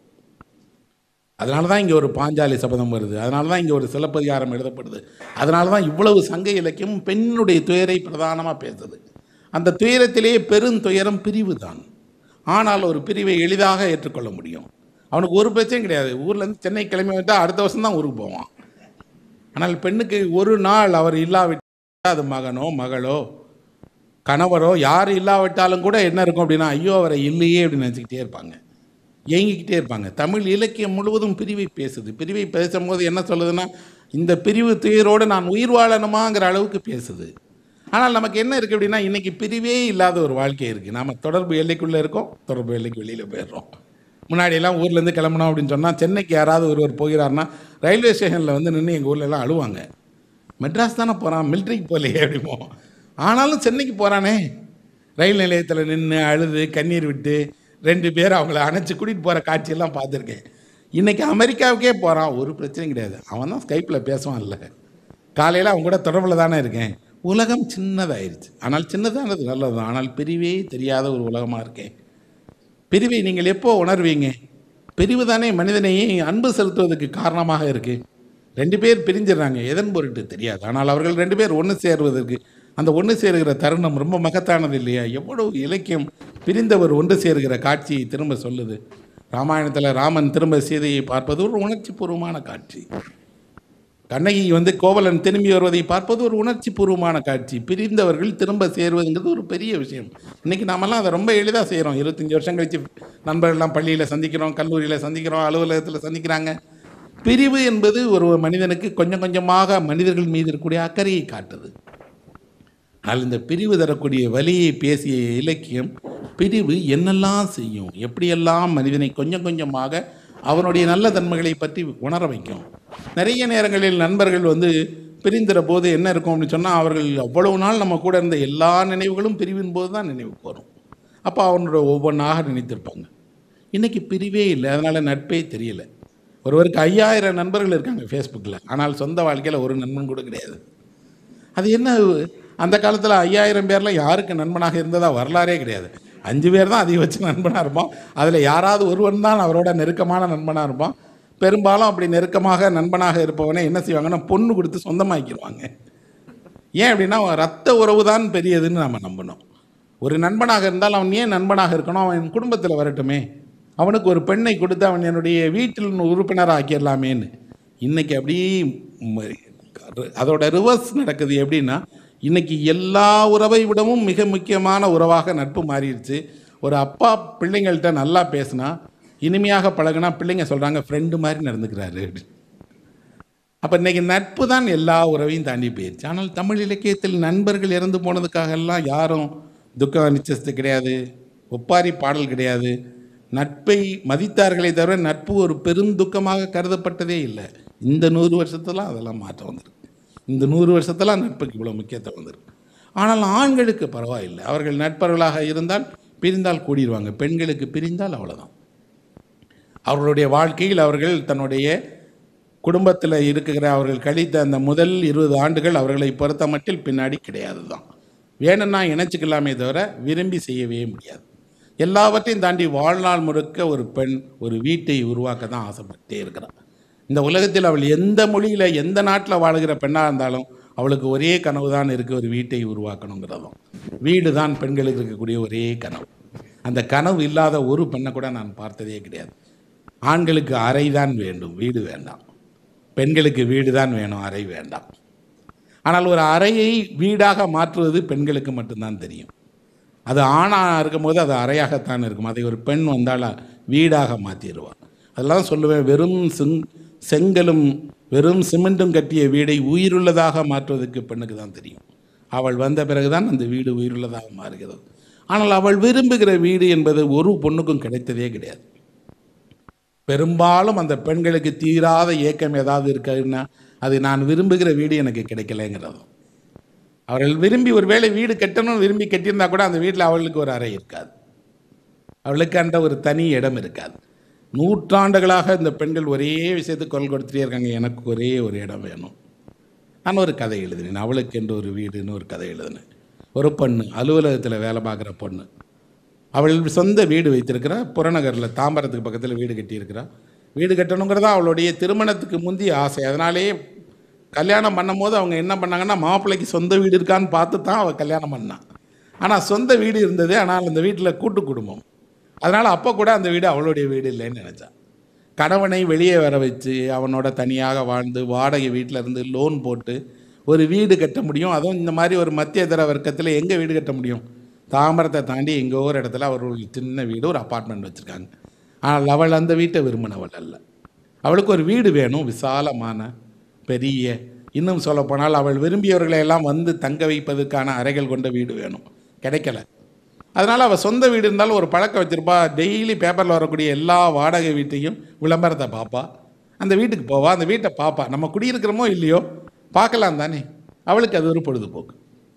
Speaker 1: அதனால தான் இங்கே ஒரு பாஞ்சாலி சபதம் வருது, அதனால தான் இங்கே ஒரு சிலப்பதிகாரம் எழுதப்படுது, அதனால தான் இவ்வளவு சங்க இலக்கியம் பெண்ணுடைய துயரை பிரதானமாக பேசுது. அந்த துயரத்திலே பெருந்துயரம் பிரிவு தான். ஆனால் ஒரு பிரிவை எளிதாக ஏற்றுக்கொள்ள முடியும். அவனுக்கு ஒரு பிரச்சனையும் கிடையாது. ஊர்லேருந்து சென்னை கிளம்பி வந்தால் அடுத்த வருஷம் தான் ஊருக்கு போவான். ஆனால் பெண்ணுக்கு ஒரு நாள் அவர் இல்லாவிட்டால், அது மகனோ மகளோ கணவரோ யார் இல்லாவிட்டாலும் கூட என்ன இருக்கும் அப்படின்னா, ஐயோ அவரை இல்லையே அப்படின்னு நினச்சிக்கிட்டே இருப்பாங்க, ஏங்கிக்கிட்டே இருப்பாங்க. தமிழ் இலக்கியம் முழுவதும் பிரிவை பேசுது. பிரிவை பேசும்போது என்ன சொல்லுதுன்னா, இந்த பிரிவு துயரோடு நான் உயிர் வாழணுமாங்கிற அளவுக்கு பேசுது. ஆனால் நமக்கு என்ன இருக்குது அப்படின்னா, இன்றைக்கி பிரிவே இல்லாத ஒரு வாழ்க்கை இருக்குது. நாம் தொடர்பு எல்லைக்குள்ளே இருக்கோம், தொடர்பு எல்லைக்கு வெளியில் போயிடுறோம். முன்னாடியெல்லாம் ஊர்லேருந்து கிளம்பணும் அப்படின்னு சொன்னால், சென்னைக்கு யாராவது ஒருவர் போகிறாருன்னா ரயில்வே ஸ்டேஷனில் வந்து நின்று எங்கள் ஊர்லெலாம் அழுவாங்க. மெட்ராஸ் தானே போகிறான், மிலிட்ரிக்கு போகலையே அப்படிமோ. ஆனாலும் சென்னைக்கு போகிறானே, ரயில் நிலையத்தில் நின்று அழுது கண்ணீர் விட்டு 2 பேர் அவங்கள அணைச்சி கூட்டிகிட்டு போகிற காட்சியெல்லாம் பார்த்துருக்கேன். இன்றைக்கி அமெரிக்காவுக்கே போகிறான், ஒரு பிரச்சனையும் கிடையாது. அவன் தான் ஸ்கைப்பில் பேசுவான், இல்லை காலையில் அவங்க கூட தொடர்பில் தானே இருக்கேன். உலகம் சின்னதாயிருச்சு. ஆனால் சின்னதானது நல்லது தான். ஆனால் பிரிவே தெரியாத ஒரு உலகமாக இருக்கேன். பிரிவை நீங்கள் எப்போ உணர்வீங்க? பிரிவு தானே மனிதனையே அன்பு செலுத்துவதற்கு காரணமாக இருக்குது. 2 பேர் பிரிஞ்சிடறாங்க, எதன் பொருட்டு தெரியாது. ஆனால் அவர்கள் 2 பேர் ஒன்று சேருவதற்கு, அந்த ஒன்று சேருகிற தருணம் ரொம்ப மகத்தானது இல்லையா? எவ்வளவு இலக்கியம் பிரிந்தவர் ஒன்று சேருகிற காட்சியை திரும்ப சொல்லுது. ராமாயணத்தில் ராமன் திரும்ப சீதையை பார்ப்பது ஒரு உணர்ச்சி பூர்வமான காட்சி. கண்ணகி வந்து கோவலன் திரும்பி வருவதை பார்ப்பது ஒரு உணர்ச்சி பூர்வமான காட்சி. பிரிந்தவர்கள் திரும்ப சேருவதுங்கிறது ஒரு பெரிய விஷயம். இன்றைக்கி நாமெல்லாம் அதை ரொம்ப எளிதாக செய்கிறோம். 25 வருஷம் கழித்து நண்பர்கள்லாம் பள்ளியில் சந்திக்கிறோம், கல்லூரியில் சந்திக்கிறோம், அலுவலகத்தில் சந்திக்கிறாங்க. பிரிவு என்பது ஒரு மனிதனுக்கு கொஞ்சம் கொஞ்சமாக மனிதர்கள் மீது இருக்கக்கூடிய அக்கறையை காட்டுது. ஆனால் இந்த பிரிவு தரக்கூடிய வலியை பேசிய இலக்கியம் பிரிவு என்னெல்லாம் செய்யும், எப்படியெல்லாம் மனிதனை கொஞ்சம் கொஞ்சமாக அவனுடைய நல்ல தன்மைகளை பற்றி உணர வைக்கும். நிறைய நேரங்களில் நண்பர்கள் வந்து பிரிந்திற போது என்ன இருக்கும் அப்படின்னு சொன்னால், அவர்கள் அவ்வளவு நாள் நம்ம கூட இருந்த எல்லா நினைவுகளும் பிரிவின் போது தான் நினைவுக்கு வரும். அப்போ அவனோட ஒவ்வொன்றாக நினைத்திருப்பாங்க. இன்றைக்கி பிரிவே இல்லை, அதனால் நட்பே தெரியலை. ஒருவருக்கு 5000 நண்பர்கள் இருக்காங்க ஃபேஸ்புக்கில், ஆனால் சொந்த வாழ்க்கையில் ஒரு நண்பன் கூட கிடையாது. அது என்ன? அந்த காலத்தில் 5000 பேரில் யாருக்கு நண்பனாக இருந்ததாக வரலாறே கிடையாது. 5 பேர் தான் அதிகபட்ச நண்பனாக இருப்பான். அதில் யாராவது ஒருவன் தான் அவரோட நெருக்கமான நண்பனாக இருப்பான். பெரும்பாலும் அப்படி நெருக்கமாக நண்பனாக இருப்பவனே என்ன செய்வாங்கன்னா, பொண்ணு கொடுத்து சொந்தமாக்கிடுவாங்க. ஏன் அப்படின்னா, ரத்த உறவு தான் பெரியதுன்னு நம்ம நம்பணும். ஒரு நண்பனாக இருந்தால் அவன் ஏன் நண்பனாக இருக்கணும்? அவன் குடும்பத்தில் வரட்டுமே, அவனுக்கு ஒரு பெண்ணை கொடுத்து அவன் என்னுடைய வீட்டில் உறுப்பினராக ஆக்கிடலாமேன்னு. இன்றைக்கி அப்படி அதோட ரிவர்ஸ் நடக்குது. எப்படின்னா, இன்றைக்கி எல்லா உறவை விடவும் மிக முக்கியமான உறவாக நட்பு மாறிடுச்சு. ஒரு அப்பா பிள்ளைங்கள்கிட்ட நல்லா பேசினா, இனிமையாக பழகினா, பிள்ளைங்க சொல்கிறாங்க ஃப்ரெண்டு மாதிரி நடந்துக்கிறாரு. அப்போ இன்றைக்கி நட்பு தான் எல்லா உறவையும் தாண்டி போயிடுச்சு. ஆனால் தமிழ் இலக்கியத்தில் நண்பர்கள் இறந்து போனதுக்காகலாம் யாரும் துக்கம் அனுச்சது கிடையாது, ஒப்பாரி பாடல் கிடையாது. நட்பை மதித்தார்களே தவிர நட்பு ஒரு பெருந்துக்கமாக கருதப்பட்டதே இல்லை. இந்த 100 வருஷத்துலாம் அதெல்லாம் மாற்றம் வந்திருக்கு. இந்த 100 வருஷத்தெல்லாம் நட்புக்கு இவ்வளோ முக்கியத்துவம் வந்திருக்கு. ஆனால் ஆண்களுக்கு பரவாயில்லை. அவர்கள் நட்பர்களாக இருந்தால் பிரிந்தால் கூடிடுவாங்க. பெண்களுக்கு பிரிந்தால் அவ்வளோதான். அவர்களுடைய வாழ்க்கையில் அவர்கள் தன்னுடைய குடும்பத்தில் இருக்கிற அவர்கள் கழித்த அந்த முதல் 20 ஆண்டுகள் அவர்களை பொறுத்த மட்டில் பின்னாடி கிடையாது தான். வேணும்னா இணைச்சிக்கலாமே தவிர விரும்பி செய்யவே முடியாது. எல்லாவற்றையும் தாண்டி வாழ்நாள் முழுக்க ஒரு பெண் ஒரு வீட்டை உருவாக்க தான் ஆசைப்பட்டே இருக்கிறாள். இந்த உலகத்தில் அவள் எந்த மொழியில் எந்த நாட்டில் வாழ்கிற பெண்ணாக இருந்தாலும் அவளுக்கு ஒரே கனவு தான் இருக்குது, ஒரு வீட்டை உருவாக்கணுங்கிறதும். வீடு தான் பெண்களுக்கு இருக்கக்கூடிய ஒரே கனவு. அந்த கனவு இல்லாத ஒரு பெண்ணை கூட நான் பார்த்ததே கிடையாது. ஆண்களுக்கு அறை தான் வேண்டும், வீடு வேண்டாம். பெண்களுக்கு வீடு தான் வேணும், அறை வேண்டாம். ஆனால் ஒரு அறையை வீடாக மாற்றுவது பெண்களுக்கு மட்டும்தான் தெரியும். அது ஆணாக இருக்கும்போது அது அறையாகத்தான் இருக்கும். அதை ஒரு பெண் வந்தால் வீடாக மாற்றிடுவாள். அதெல்லாம் சொல்லுவேன், வெறும் செங்கலும் வெறும் சிமெண்ட்டும் கட்டிய வீடை உயிருள்ளதாக மாற்றுவதற்கு பெண்ணுக்கு தான் தெரியும். அவள் வந்த பிறகுதான் அந்த வீடு உயிருள்ளதாக மாறுகிறது. ஆனால் அவள் விரும்புகிற வீடு என்பது ஒரு பொண்ணுக்கும் கிடைத்ததே கிடையாது. பெரும்பாலும் அந்த பெண்களுக்கு தீராத ஏக்கம் ஏதாவது இருக்குன்னா அது நான் விரும்புகிற வீடு எனக்கு கிடைக்கலைங்கிறதும். அவர்கள் விரும்பி ஒரு வேளை வீடு கட்டணும்னு விரும்பி கட்டியிருந்தா கூட அந்த வீட்டில் அவளுக்கு ஒரு அறை இருக்காது, அவளுக்கு அந்த ஒரு தனி இடம் இருக்காது. நூற்றாண்டுகளாக இந்த பெண்கள் ஒரே விஷயத்துக்கு குரல் கொடுத்துட்டே இருக்காங்க, எனக்கு ஒரே ஒரு இடம் வேணும். நான் ஒரு கதை எழுதினேன், அவளுக்கு என்று ஒரு வீடுன்னு ஒரு கதை எழுதினேன். ஒரு பொண்ணு அலுவலகத்தில் வேலை பார்க்குற பொண்ணு, அவள் சொந்த வீடு வைத்திருக்கிறா, புறநகரில் தாம்பரத்துக்கு பக்கத்தில் வீடு கட்டியிருக்கிறா. வீடு கட்டணுங்கிறதா அவளுடைய திருமணத்துக்கு முந்தைய ஆசை. அதனாலே கல்யாணம் பண்ணும்போது அவங்க என்ன பண்ணாங்கன்னா, மாப்பிள்ளைக்கு சொந்த வீடு இருக்கான்னு பார்த்து தான் அவள் கல்யாணம் பண்ணான். ஆனால் சொந்த வீடு இருந்தது, ஆனால் அந்த வீட்டில் கூட்டு குடும்பம். அதனால் அப்போ கூட அந்த வீடு அவளுடைய வீடு இல்லைன்னு நினச்சான். கணவனை வெளியே வர வச்சு அவனோட தனியாக வாழ்ந்து வாடகை வீட்டில் இருந்து லோன் போட்டு ஒரு வீடு கட்ட முடியும். அதுவும் இந்த மாதிரி ஒரு மத்திய தர வர்க்கத்தில் எங்கே வீடு கட்ட முடியும்? தாம்பரத்தை தாண்டி எங்கோ ஒரு இடத்துல அவர்கள் சின்ன வீடு, ஒரு அப்பார்ட்மெண்ட் வச்சுருக்காங்க. ஆனால் அவள் அந்த வீட்டை விரும்பினவள் அல்ல. அவளுக்கு ஒரு வீடு வேணும், விசாலமான பெரிய, இன்னும் சொல்லப்போனால் அவள் விரும்பியவர்களை எல்லாம் வந்து தங்க வைப்பதற்கான அறைகள் கொண்ட வீடு வேணும். கிடைக்கல. அதனால் அவள் சொந்த வீடு இருந்தாலும் ஒரு பழக்கம் வச்சுருப்பா, டெய்லி பேப்பரில் வரக்கூடிய எல்லா வாடகை வீட்டையும் விளம்பரத்தை பார்ப்பா, அந்த வீட்டுக்கு போவா, அந்த வீட்டை பார்ப்பா. நம்ம குடியிருக்கிறோமோ இல்லையோ பார்க்கலாம் தானே, அவளுக்கு அது ஒரு பொழுதுபோக்கு.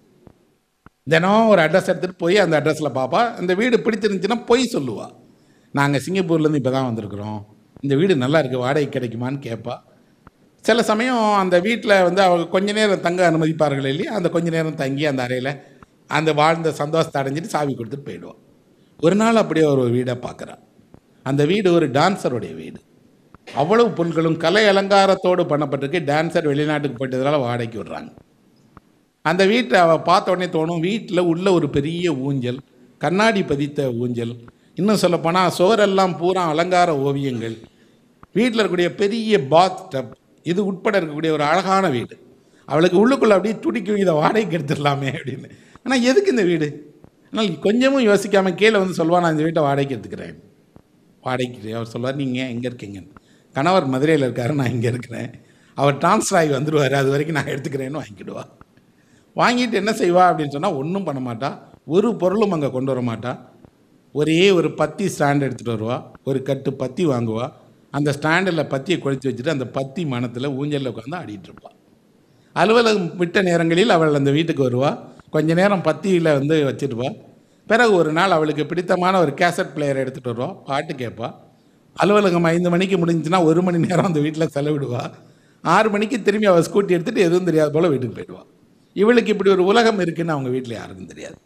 Speaker 1: தினம் ஒரு அட்ரஸ் எடுத்துகிட்டு போய் அந்த அட்ரஸில் பார்ப்பா. அந்த வீடு பிடிச்சிருந்துச்சுன்னா பொய் சொல்லுவாள், நாங்கள் சிங்கப்பூர்லேருந்து இப்போ தான் வந்திருக்கிறோம், இந்த வீடு நல்லா இருக்குது, வாடகை கிடைக்குமான்னு கேட்பா. சில சமயம் அந்த வீட்டில் வந்து அவங்க கொஞ்ச நேரம் தங்க அனுமதிப்பார்கள் இல்லையா, அந்த கொஞ்ச நேரம் தங்கி அந்த அறையில் அந்த வாழ்ந்த சந்தோஷத்தை அடைஞ்சிட்டு சாவி கொடுத்துட்டு போயிடுவான். ஒரு நாள் அப்படியே ஒரு வீடை பார்க்குறான். அந்த வீடு ஒரு டான்ஸருடைய வீடு. அவ்வளவு பொருட்களும் கலை அலங்காரத்தோடு பண்ணப்பட்டிருக்கு. டான்ஸர் வெளிநாட்டுக்கு போயிட்டதுனால வாடகைக்கு விடுறாங்க. அந்த வீட்டை அவள் பார்த்த உடனே தோணும், வீட்டில் உள்ள ஒரு பெரிய ஊஞ்சல், கண்ணாடி பதித்த ஊஞ்சல், இன்னும் சொல்லப்போனால் சுவரெல்லாம் பூரா அலங்கார ஓவியங்கள், வீட்டில் இருக்கக்கூடிய பெரிய பாத் டப், இது உட்பட இருக்கக்கூடிய ஒரு அழகான வீடு. அவளுக்கு உள்ளுக்குள்ளே அப்படியே துடிக்கும், இதை வாடகைக்கு எடுத்துடலாமே அப்படின்னு. ஆனால் எதுக்கு இந்த வீடு? ஆனால் கொஞ்சமும் யோசிக்காமல் கீழே வந்து சொல்லுவாள், நான் இந்த வீட்டை வாடகைக்கு எடுத்துக்கிறேன். வாடகைக்கு அவர் சொல்லுவார், நீங்கள் எங்கே இருக்கீங்க? கணவர் மதுரையில் இருக்கார், நான் இங்கே இருக்கிறேன். அவர் ட்ரான்ஸ்ஃபர் ஆகி வந்துடுவார், அது வரைக்கும் நான் எடுத்துக்கிறேன்னு வாங்கிடுவா. வாங்கிட்டு என்ன செய்வா அப்படின்னு சொன்னால் ஒன்றும் பண்ண மாட்டா, ஒரு பொருளும் அங்கே கொண்டு வர மாட்டா. ஒரே ஒரு பத்தி ஸ்டாண்ட் எடுத்துகிட்டு வருவா, ஒரு கட்டு பத்தி வாங்குவா, அந்த ஸ்டாண்டில் பத்தியை கொளுத்தி வச்சுட்டு அந்த பத்தி மனத்தில் ஊஞ்சலில் உட்காந்து ஆடிட்டு இருப்பாள். அலுவலகம் விட்ட நேரங்களில் அவள் அந்த வீட்டுக்கு வருவாள், கொஞ்ச நேரம் பத்தியில் வந்து வச்சுருவா. பிறகு ஒரு நாள் அவளுக்கு பிடித்தமான ஒரு கேசட் பிளேயர் எடுத்துகிட்டு வருவா, பாட்டு கேட்பா. அலுவலகம் 5 மணிக்கு முடிஞ்சுன்னா 1 மணி நேரம் அந்த வீட்டில் செலவிடுவா. 6 மணிக்கு திரும்பி அவள் ஸ்கூட்டி எடுத்துகிட்டு எதுவும் தெரியாத போல் வீட்டுக்கு போயிடுவாள். இவளுக்கு இப்படி ஒரு உலகம் இருக்குன்னு அவங்க வீட்டில் யாருக்கும் தெரியாது.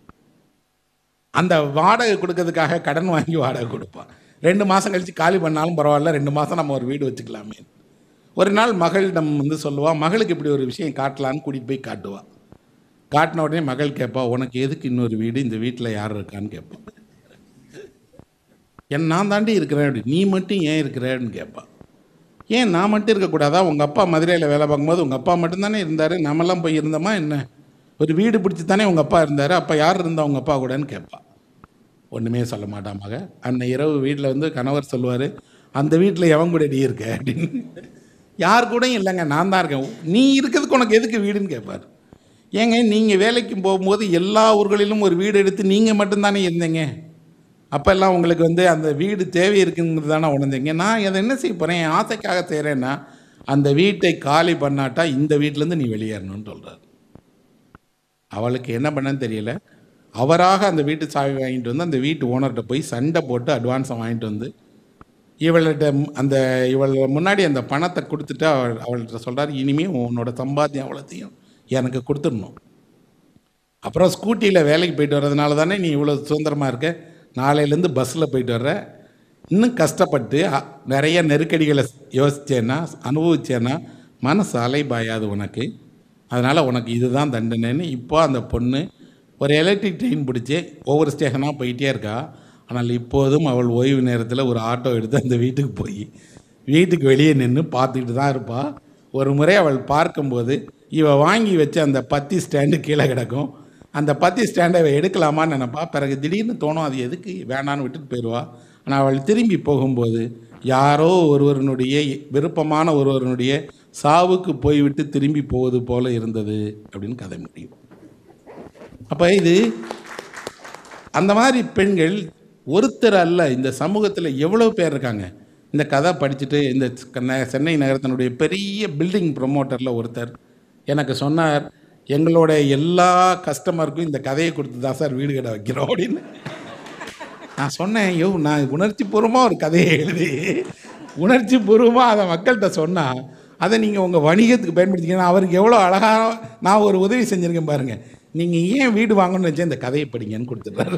Speaker 1: அந்த வாடகை கொடுக்கறதுக்காக கடன் வாங்கி வாடகை கொடுப்பான். 2 மாதம் கழித்து காலி பண்ணாலும் பரவாயில்ல, 2 மாதம் நம்ம ஒரு வீடு வச்சுக்கலாமே. ஒரு நாள் மகளிடம் வந்து சொல்லுவாள், மகளுக்கு இப்படி ஒரு விஷயம் காட்டலான்னு கூட்டிகிட்டு போய் காட்டுவாள். காட்டின உடனே மகள் கேட்பா, உனக்கு எதுக்கு இன்னொரு வீடு, இந்த வீட்டில் யார் இருக்கான்னு கேட்பான். நான் தாண்டி இருக்கிறேன் அப்படி, நீ மட்டும் ஏன் இருக்கிறேன்னு கேட்பான். ஏன் நான் மட்டும் இருக்கக்கூடாதா? உங்கள் அப்பா மதுரையில் வேலை பார்க்கும்போது உங்கள் அப்பா மட்டும்தானே இருந்தார், நம்மெல்லாம் போய் இருந்தோமா என்ன? ஒரு வீடு பிடிச்சி தானே உங்கள் அப்பா இருந்தார், அப்போ யார் இருந்தா உங்கள் அப்பா கூடன்னு கேட்பான். ஒன்றுமே சொல்ல மாட்டான் மக. அன்னை இரவு வீட்டில் வந்து கணவர் சொல்லுவார், அந்த வீட்டில் எவன் கூட நீ இருக்க அப்படின்னு. யார் கூடயும் இல்லைங்க, நான் தான் இருக்கேன். நீ இருக்கிறதுக்கு உனக்கு எதுக்கு வீடுன்னு கேட்பார். ஏங்க, நீங்கள் வேலைக்கு போகும்போது எல்லா ஊர்களிலும் ஒரு வீடு எடுத்து நீங்கள் மட்டும்தானே இருந்தீங்க, அப்போல்லாம் உங்களுக்கு வந்து அந்த வீடு தேவை இருக்குங்கிறது தானே உணர்ந்தீங்க. நான் அதை என்ன செய்ய போகிறேன், என் ஆசைக்காக செய்கிறேன்னா அந்த வீட்டை காலி பண்ணாட்டா இந்த வீட்டிலேருந்து நீ வெளியேறணும்னு சொல்கிறார். அவளுக்கு என்ன பண்ணன்னு தெரியல. அவராக அந்த வீட்டு சாவி வாங்கிட்டு வந்து அந்த வீட்டு ஓனர்கிட்ட போய் சண்டை போட்டு அட்வான்ஸை வாங்கிட்டு வந்து இவள் முன்னாடி அந்த பணத்தை கொடுத்துட்டு அவள்கிட்ட சொல்கிறார், இனிமேல் உன்னோட சம்பாத்தியம் அவ்வளோத்தையும் எனக்கு கொடுத்துடணும். அப்புறம் ஸ்கூட்டியில் வேலைக்கு போயிட்டு வர்றதுனால தானே நீ இவ்வளோ சுதந்திரமாக இருக்க, நாளையிலேருந்து பஸ்ஸில் போயிட்டு வர்ற, இன்னும் கஷ்டப்பட்டு நிறைய நெருக்கடிகளை யோசித்தேன்னா அனுபவிச்சேன்னா மனசு அலைபாயாது உனக்கு, அதனால் உனக்கு இதுதான் தண்டனைன்னு. இப்போ அந்த பொண்ணு ஒரு எலக்ட்ரிக் ட்ரெயின் பிடிச்சி ஒவ்வொரு ஸ்டேஷனாக போயிட்டே இருக்கா. ஆனால் இப்போதும் அவள் ஓய்வு நேரத்தில் ஒரு ஆட்டோ எடுத்து அந்த வீட்டுக்கு போய் வீட்டுக்கு வெளியே நின்று பார்த்துக்கிட்டு தான் இருப்பாள். ஒரு முறை அவள் பார்க்கும்போது இவ வாங்கி வச்ச அந்த பத்தி ஸ்டாண்டு கீழே கிடக்கும். அந்த பத்தி ஸ்டாண்டை இவ எடுக்கலாமான்னு நினைப்பா. பிறகு திடீர்னு தோணும், அது எதுக்கு வேணான்னு விட்டுட்டு போயிடுவா. ஆனால் அவள் திரும்பி போகும்போது யாரோ ஒருவருடைய விருப்பமான ஒருவருடைய சாவுக்கு போய்விட்டு திரும்பி போவது போல இருந்தது அப்படின்னு கதை முடியும். அப்போ இது அந்த மாதிரி பெண்கள் ஒருத்தர் அல்ல, இந்த சமூகத்தில் எவ்வளோ பேர் இருக்காங்க. இந்த கதை படிச்சுட்டு இந்த சென்னை நகரத்தினுடைய பெரிய பில்டிங் ப்ரொமோட்டரில் ஒருத்தர் எனக்கு சொன்னார், எங்களோட எல்லா கஸ்டமருக்கும் இந்த கதையை கொடுத்து தான் சார் வீடு கடை வைக்கிறோம் அப்படின்னு. நான் சொன்னேன், நான் உணர்ச்சி பூர்வமாக ஒரு கதையை எழுதி உணர்ச்சி பூர்வமாக அதை மக்கள்கிட்ட சொன்னால் அதை நீங்கள் உங்கள் வணிகத்துக்கு பயன்படுத்திங்கன்னா அவருக்கு எவ்வளோ அழகாக நான் ஒரு உதவி செஞ்சுருக்கேன் பாருங்கள். நீங்கள் ஏன் வீடு வாங்கணும்னு வச்சா இந்த கதையை படிங்கன்னு கொடுத்துட்றாரு.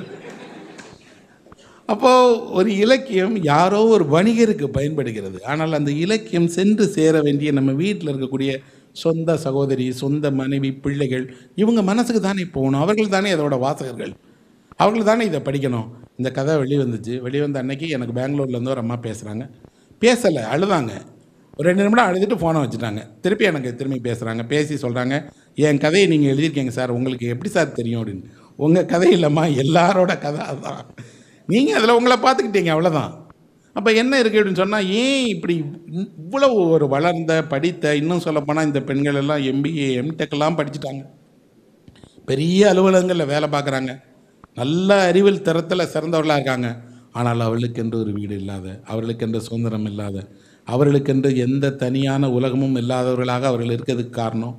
Speaker 1: அப்போது ஒரு இலக்கியம் யாரோ ஒரு வணிகருக்கு பயன்படுகிறது. ஆனால் அந்த இலக்கியம் சென்று சேர வேண்டிய நம்ம வீட்டில் இருக்கக்கூடிய சொந்த சகோதரி, சொந்த மனைவி, பிள்ளைகள், இவங்க மனசுக்கு தானே போகணும். அவர்கள் தானே அதோட வாசகர்கள், அவர்கள் தானே இதை படிக்கணும். இந்த கதை வெளிவந்துச்சு. வெளிவந்த அன்னைக்கு எனக்கு பெங்களூர்லேருந்து ஒரு அம்மா பேசுகிறாங்க. பேசலை, அழுதாங்க. ஒரு 2 நிமிடம் அழுதுட்டு ஃபோனை வச்சுட்டாங்க. திரும்பி பேசுகிறாங்க. பேசி சொல்கிறாங்க, என் கதையை நீங்கள் எழுதியிருக்கீங்க சார், உங்களுக்கு எப்படி சார் தெரியும் அப்படின்னு. உங்கள் கதை இல்லைம்மா, எல்லாரோட கதை அதுதான். நீங்கள் அதில் உங்களை பார்த்துக்கிட்டீங்க, அவ்வளோதான். அப்போ என்ன இருக்குது அப்படின்னு சொன்னால், ஏன் இப்படி இவ்வளவு ஒரு வளர்ந்த படித்த, இன்னும் சொல்லப்போனால் இந்த பெண்கள் எல்லாம் MBA MTechலாம் படிச்சுட்டாங்க, பெரிய அலுவலகங்களில் வேலை பார்க்குறாங்க, நல்ல அறிவில் திறத்தில் சிறந்தவர்களாக இருக்காங்க. ஆனால் அவர்களுக்கென்று ஒரு வீடு இல்லாத, அவர்களுக்கென்று சுதந்திரம் இல்லாத, அவர்களுக்கென்று எந்த தனியான உலகமும் இல்லாதவர்களாக அவர்கள் இருக்கிறதுக்கு காரணம்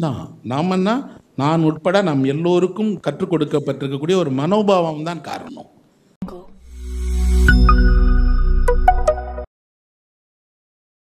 Speaker 1: நாமன்னா நான் உட்பட நாம் எல்லோருக்கும் கற்றுக் கொடுக்கப்பட்டிருக்கக்கூடிய ஒரு மனோபாவம் தான் காரணம்.